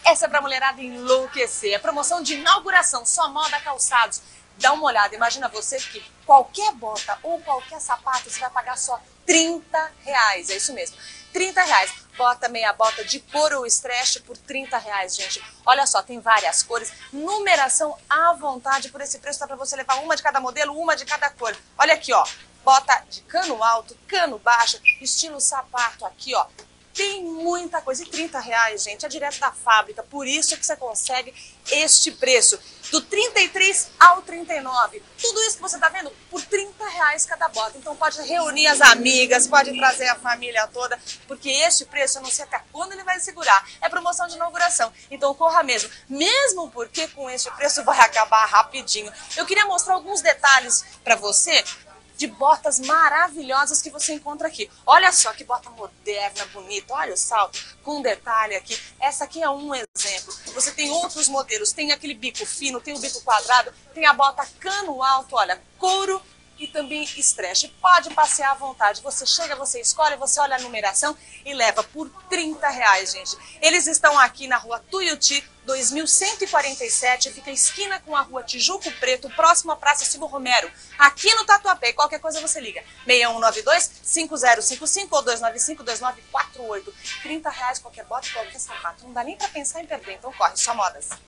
Essa é pra mulherada enlouquecer. É promoção de inauguração, só moda calçados. Dá uma olhada, imagina você que qualquer bota ou qualquer sapato você vai pagar só R$30. É isso mesmo, R$30. Bota meia bota de couro ou stretch por R$30, gente. Olha só, tem várias cores, numeração à vontade. Por esse preço dá pra você levar uma de cada modelo, uma de cada cor. Olha aqui, ó, bota de cano alto, cano baixo, estilo sapato aqui, ó. Tem muita coisa, e R$30, gente, é direto da fábrica, por isso que você consegue este preço, do 33 ao 39. Tudo isso que você tá vendo por R$30 cada bota. Então pode reunir as amigas, pode trazer a família toda, porque este preço eu não sei até quando ele vai segurar. É promoção de inauguração, então corra mesmo. Mesmo porque com este preço vai acabar rapidinho. Eu queria mostrar alguns detalhes para você de botas maravilhosas que você encontra aqui. Olha só que bota moderna, bonita. Olha o salto, com um detalhe aqui. Essa aqui é um exemplo. Você tem outros modelos. Tem aquele bico fino, tem o bico quadrado, tem a bota cano alto, olha, couro e também stretch. Pode passear à vontade. Você chega, você escolhe, você olha a numeração e leva por R$30, gente. Eles estão aqui na rua Tuiuti, 2147, fica esquina com a rua Tijuco Preto, próximo à Praça Silvio Romero, aqui no Tatuapé. Qualquer coisa você liga, 6192-5055 ou 295-2948. R$30 qualquer bota, qualquer sapato. Não dá nem pra pensar em perder, então corre, só modas.